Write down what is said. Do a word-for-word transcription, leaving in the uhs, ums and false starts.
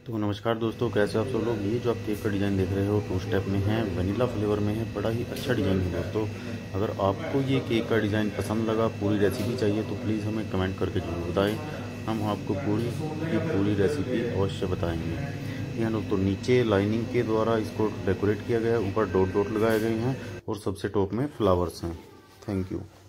तो नमस्कार दोस्तों, कैसे आप सब लोग। ये जो आप केक का डिज़ाइन देख रहे हो टू स्टेप में है, वनीला फ्लेवर में है। बड़ा ही अच्छा डिज़ाइन है दोस्तों। अगर आपको ये केक का डिज़ाइन पसंद लगा, पूरी रेसिपी चाहिए तो प्लीज़ हमें कमेंट करके जरूर बताएं। हम आपको पूरी की पूरी रेसिपी अवश्य बताएंगे। यहाँ दोस्तों नीचे लाइनिंग के द्वारा इसको डेकोरेट किया गया है, ऊपर डॉट डॉट लगाए गए हैं और सबसे टॉप में फ्लावर्स हैं। Thank you.